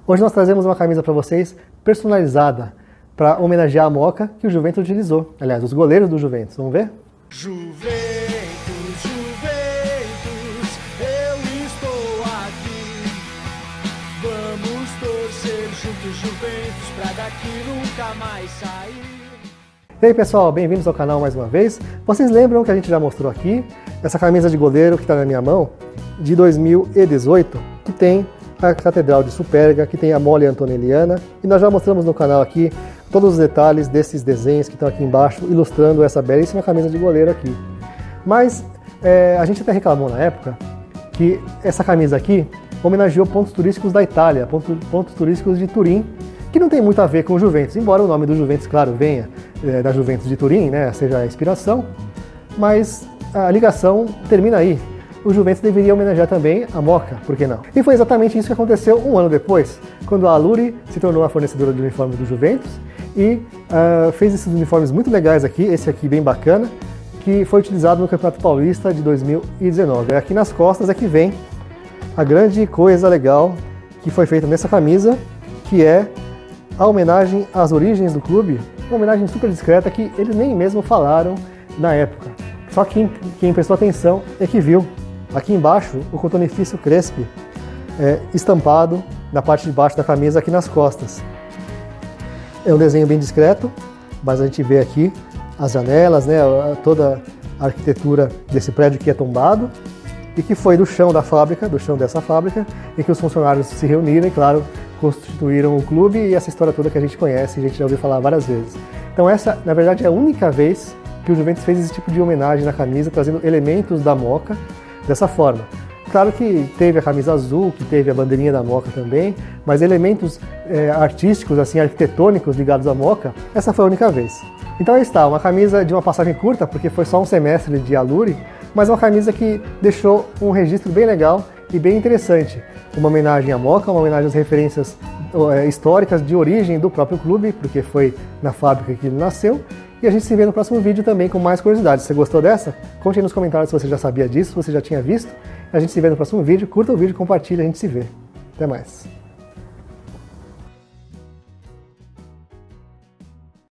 Hoje nós trazemos uma camisa para vocês personalizada para homenagear a Moca que o Juventus utilizou. Aliás, os goleiros do Juventus. Vamos ver? Juventus, Juventus, eu estou aqui. Vamos torcer juntos, Juventus, pra daqui nunca mais sair. E aí pessoal, bem-vindos ao canal mais uma vez. Vocês lembram que a gente já mostrou aqui essa camisa de goleiro que está na minha mão, de 2018, que tem a Catedral de Superga, que tem a Mole Antonelliana, e nós já mostramos no canal aqui todos os detalhes desses desenhos que estão aqui embaixo, ilustrando essa belíssima camisa de goleiro aqui. Mas a gente até reclamou na época que essa camisa aqui homenageou pontos turísticos da Itália, pontos turísticos de Turim, que não tem muito a ver com o Juventus, embora o nome do Juventus, claro, venha da Juventus de Turim, né, seja a inspiração, mas a ligação termina aí. O Juventus deveria homenagear também a Moca, por que não? E foi exatamente isso que aconteceu um ano depois, quando a Aluri se tornou a fornecedora de uniformes do Juventus e fez esses uniformes muito legais aqui, esse aqui bem bacana, que foi utilizado no Campeonato Paulista de 2019. Aqui nas costas é que vem a grande coisa legal que foi feita nessa camisa, que é a homenagem às origens do clube, uma homenagem super discreta que eles nem mesmo falaram na época. Só que quem prestou atenção é que viu aqui embaixo o cotonifício Crespi estampado na parte de baixo da camisa aqui nas costas. É um desenho bem discreto, mas a gente vê aqui as janelas, né, toda a arquitetura desse prédio que é tombado e que foi do chão da fábrica, do chão dessa fábrica, em que os funcionários se reuniram e, claro, constituíram o clube e essa história toda que a gente conhece e a gente já ouviu falar várias vezes. Então essa, na verdade, é a única vez que o Juventus fez esse tipo de homenagem na camisa, trazendo elementos da Moca dessa forma. Claro que teve a camisa azul, que teve a bandeirinha da Moca também, mas elementos artísticos, assim, arquitetônicos ligados à Moca, essa foi a única vez. Então aí está, uma camisa de uma passagem curta, porque foi só um semestre de Aluri, mas uma camisa que deixou um registro bem legal e bem interessante. Uma homenagem à Moca, uma homenagem às referências históricas de origem do próprio clube, porque foi na fábrica que ele nasceu. E a gente se vê no próximo vídeo também com mais curiosidades. Se você gostou dessa, conte aí nos comentários se você já sabia disso, se você já tinha visto. A gente se vê no próximo vídeo, curta o vídeo, compartilha, a gente se vê. Até mais.